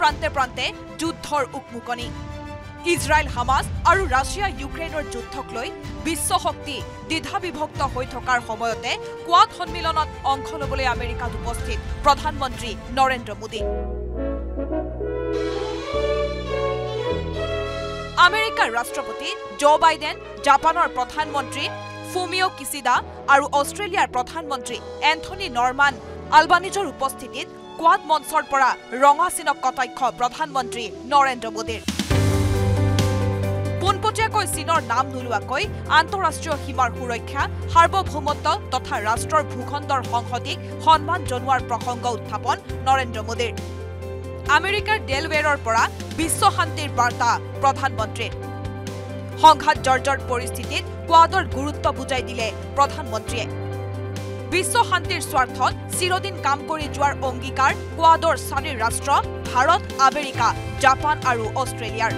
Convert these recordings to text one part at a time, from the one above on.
প্ৰান্তে প্ৰান্তে যুদ্ধৰ উকমুকনি ইজৰাইল হামাস আৰু ৰাছিয়া ইউক্ৰেইনৰ যুদ্ধক লৈ বিশ্ব শক্তি দ্বিধা বিভক্ত হৈ থকাৰ সময়তে কোৱাড সন্মিলনত অংশ ল'বলৈ আমেৰিকাত উপস্থিত প্ৰধানমন্ত্ৰী নৰেন্দ্ৰ মোদী আমেৰিকাৰ ৰাষ্ট্ৰপতি জো বাইডেন জাপানৰ প্ৰধানমন্ত্ৰী ফুমিও কিচিডা আৰু অষ্ট্ৰেলিয়াৰ প্ৰধানমন্ত্ৰী এন্থনী নৰমান আলবানিজৰ উপস্থিতিত কোৱাড মঞ্চৰ পৰা ৰঙা চিনক কটাক্ষ প্ৰধানমন্ত্ৰী নৰেন্দ্ৰ মোদীৰ পোনপটীয়াকৈ চীনৰ নাম নোলোৱাকৈ আন্তঃৰাষ্ট্ৰীয় সীমাৰ সুৰক্ষা সাৰ্বভৌমত্ব তথা ৰাষ্ট্ৰৰ ভূখণ্ডৰ সংহতিক সন্মান জনোৱাৰ প্ৰসংগ উত্থাপন নৰেন্দ্ৰ মোদীৰ আমেৰিকাৰ ডেলৱেৰৰ পৰা বিশ্ব শান্তিৰ বাৰ্তা প্ৰধানমন্ত্ৰীৰ সংঘাত জৰ্জৰ পৰিস্থিতিত কোৱাডৰ গুৰুত্ব বুজাই দিলে প্ৰধানমন্ত্ৰীয়ে বিশ্ব শান্তিৰ স্বাৰ্থত চিৰদিন কাম কৰি যোৱাৰ অংগীকাৰ কোৱাডৰ চাৰি ৰাষ্ট্ৰ ভাৰত আমেৰিকা জাপান আৰু অষ্ট্ৰেলিয়াৰ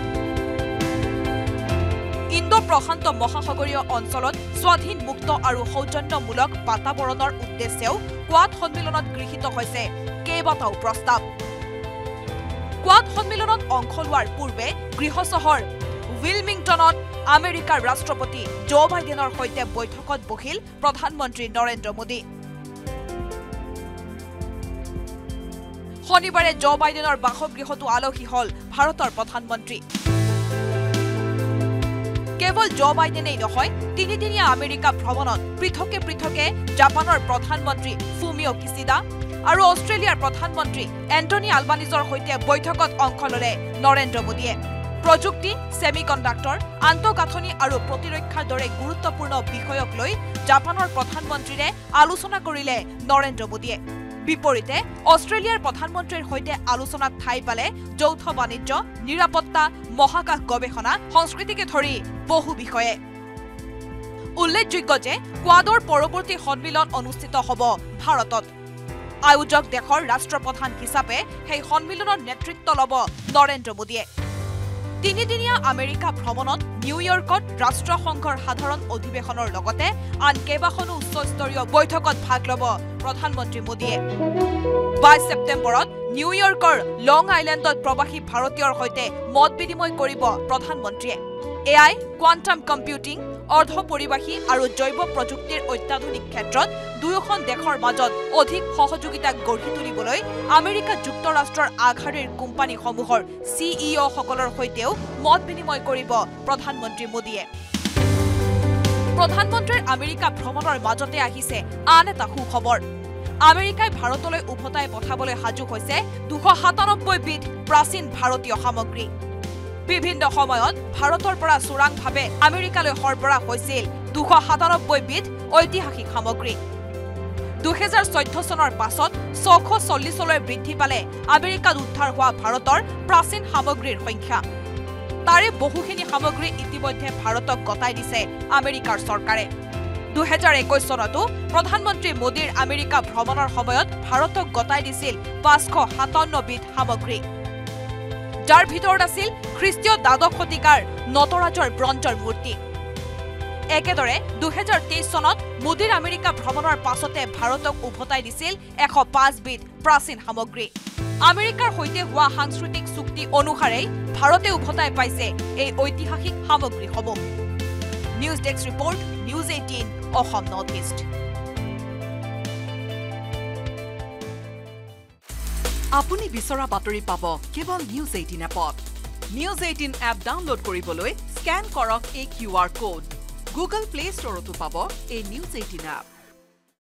ইণ্ডো প্ৰশান্ত মহাসাগৰীয় অঞ্চলত স্বাধীন মুক্ত আৰু সৌজন্যমূলক বাতাবৰণৰ উদ্দেশ্যেও কোৱাড সন্মিলনত গৃহীত হৈছে কেইবাটাও প্ৰস্তাৱ কোৱাড সন্মিলনত অংশ লোৱাৰ পূৰ্বে গৃহ চহৰ উইলমিংটনত আমেৰিকাৰ ৰাষ্ট্ৰপতি জো বাইডেনৰ সৈতে বৈঠকত বহিল প্ৰধানমন্ত্ৰী নৰেন্দ্ৰ মোদী শনিবাৰে জো বাইডেনৰ বাসগৃহতো আলহী হল ভাৰতৰ প্ৰধানমন্ত্ৰী কেৱল জো বাইডেনেই নহয় তিনিদিনীয়া আমেৰিকা ভ্ৰমণত পৃথকে পৃথকে জাপানৰ প্ৰধানমন্ত্ৰী ফুমিও কিচিডা আৰু অষ্ট্ৰেলিয়াৰ প্ৰধানমন্ত্ৰী এন্থনী আলবানিজৰ সৈতে বৈঠকত অংশ ল'লে নৰেন্দ্ৰ মোদীয়ে প্ৰযুক্তি সেমিকণ্ডাক্টৰ আন্তঃগাঁথনি আৰু প্ৰতিৰক্ষাৰ দৰে গুৰুত্বপূৰ্ণ বিষয়ক লৈ জাপানৰ প্ৰধানমন্ত্ৰীৰে আলোচনা কৰিলে নৰেন্দ্ৰ মোদীয়ে বিপৰীতে অষ্ট্ৰেলিয়াৰ প্ৰধানমন্ত্ৰীৰ সৈতে আলোচনাত ঠাই পালে যৌথ বাণিজ্য নিৰাপত্তা মহাকাশ গৱেষণা সংস্কৃতিকে ধৰি বহু বিষয়ে উল্লেখযোগ্য যে কোৱাডৰ পৰৱৰ্তী সন্মিলন অনুষ্ঠিত হ'ব ভাৰতত আয়োজক দেশৰ ৰাষ্ট্ৰপ্ৰধান হিচাপে সেই সন্মিলনৰ নেতৃত্ব ল'ব নৰেন্দ্ৰ মোদীয়ে তিনিদিনীয়া আমেৰিকা ভ্ৰমণত নিউয়ৰ্কত ৰাষ্ট্ৰসংঘৰ সাধাৰণ অধিৱেশনৰ লগতে আন কেইবাখনো উচ্চস্তৰীয় বৈঠকত ভাগ ল'ব প্ৰধানমন্ত্ৰী মোদীয়ে 22 ছেপ্টেম্বৰত নিউয়ৰ্কৰ লং আইলেণ্ডত প্ৰবাসী ভাৰতীয়ৰ সৈতে মত বিনিময় কৰিব প্ৰধানমন্ত্ৰীয়ে এআই কোৱান্টাম কম্পিউটিং অৰ্ধপৰিবাহী আৰু জৈৱ প্ৰযুক্তিৰ অত্যাধুনিক ক্ষেত্ৰত দুয়োখন দেশৰ মাজত অধিক সহযোগিতা গঢ়ি তুলিবলৈ আমেৰিকা যুক্তৰাষ্ট্ৰৰ আগশাৰীৰ কোম্পানীসমূহৰ সিইঅ সকলৰ সৈতেও মত বিনিময় কৰিব প্ৰধানমন্ত্ৰী মোদীয়ে প্ৰধানমন্ত্ৰীৰ আমেৰিকা ভ্ৰমণৰ মাজতে আহিছে আন এটা সুখবৰ আমেৰিকাই ভাৰতলৈ উভতাই পঠাবলৈ সাজু হৈছে 297 বিধ প্ৰাচীন ভাৰতীয় সামগ্ৰী বিভিন্ন সময়ত ভাৰতৰ পৰা চোৰাংভাৱে আমেৰিকালৈ সৰবৰাহ হৈছিল 297 বিধ ঐতিহাসিক সামগ্ৰী 2014 চনৰ পাছত 640লৈ বৃদ্ধি পালে আমেৰিকাত উদ্ধাৰ হোৱা ভাৰতৰ প্ৰাচীন সামগ্ৰীৰ সংখ্যা তাৰে বহুখিনি সামগ্ৰী ইতিমধ্যে ভাৰতক গতাই দিছে আমেৰিকাৰ চৰকাৰে 2021 চনতো প্ৰধানমন্ত্ৰী মোদীৰ আমেৰিকা ভ্ৰমণৰ সময়ত ভাৰতক গতাই দিছিল 557 বিধ সামগ্ৰী যাৰ ভিতৰত আছিল খ্ৰীষ্টীয় দ্বাদশ শতিকাৰ নটৰাজৰ ব্ৰঞ্জৰ মূৰ্তি একেদৰে 2023 চনত মোদীৰ আমেৰিকা ভ্ৰমণৰ পাছতে ভাৰতক উভতাই দিছিল 105 বিধ প্ৰাচীন সামগ্ৰী আমেৰিকাৰ সৈতে হোৱা সাংস্কৃতিক চুক্তি অনুসাৰে ভাৰতে উভতাই পাইছে এই ঐতিহাসিক সামগ্ৰীসমূহ news desk report news 18 Assam north east আপুনি বিচৰা বাতৰি পাব কেৱল নিউজ 18 এপত নিউজ 18 এপ ডাউনলোড কৰিবলৈ স্ক্যান কৰক এই কিউআৰ কোড গুগল প্লে ষ্টৰতো পাব এই নিউজ 18 এপ